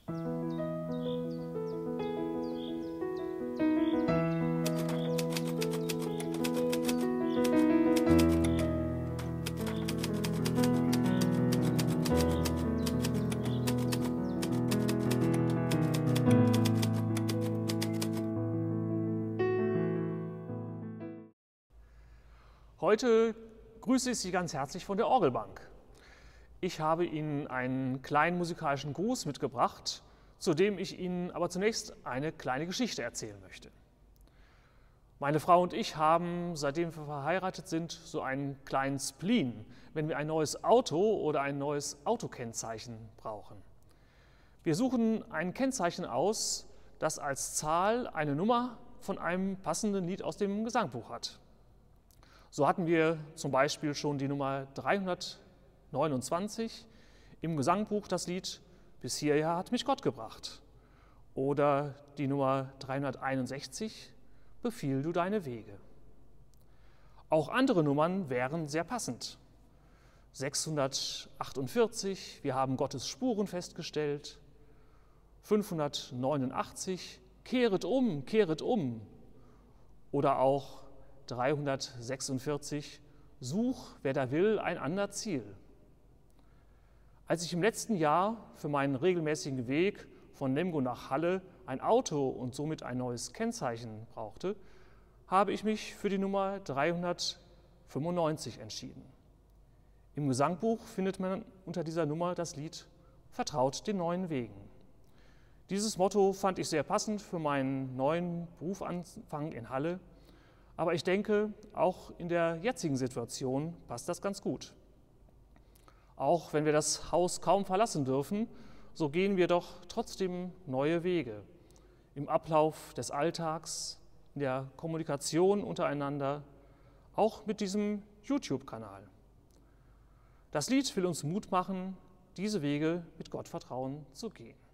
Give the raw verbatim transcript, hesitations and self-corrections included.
Heute grüße ich Sie ganz herzlich von der Orgelbank. Ich habe Ihnen einen kleinen musikalischen Gruß mitgebracht, zu dem ich Ihnen aber zunächst eine kleine Geschichte erzählen möchte. Meine Frau und ich haben, seitdem wir verheiratet sind, so einen kleinen Spleen, wenn wir ein neues Auto oder ein neues Autokennzeichen brauchen. Wir suchen ein Kennzeichen aus, das als Zahl eine Nummer von einem passenden Lied aus dem Gesangbuch hat. So hatten wir zum Beispiel schon die Nummer dreihundertneunundzwanzig im Gesangbuch, das Lied "Bis hierher hat mich Gott gebracht", oder die Nummer dreihunderteinundsechzig "Befiehl du deine Wege". Auch andere Nummern wären sehr passend. sechshundertachtundvierzig, wir haben Gottes Spuren festgestellt. fünfhundertneunundachtzig, kehret um, kehret um. Oder auch dreihundertsechsundvierzig, such, wer da will, ein ander Ziel. Als ich im letzten Jahr für meinen regelmäßigen Weg von Lemgo nach Halle ein Auto und somit ein neues Kennzeichen brauchte, habe ich mich für die Nummer dreihundertfünfundneunzig entschieden. Im Gesangbuch findet man unter dieser Nummer das Lied "Vertraut den neuen Wegen". Dieses Motto fand ich sehr passend für meinen neuen Berufsanfang in Halle. Aber ich denke, auch in der jetzigen Situation passt das ganz gut. Auch wenn wir das Haus kaum verlassen dürfen, so gehen wir doch trotzdem neue Wege. Im Ablauf des Alltags, in der Kommunikation untereinander, auch mit diesem YouTube-Kanal. Das Lied will uns Mut machen, diese Wege mit Gottvertrauen zu gehen.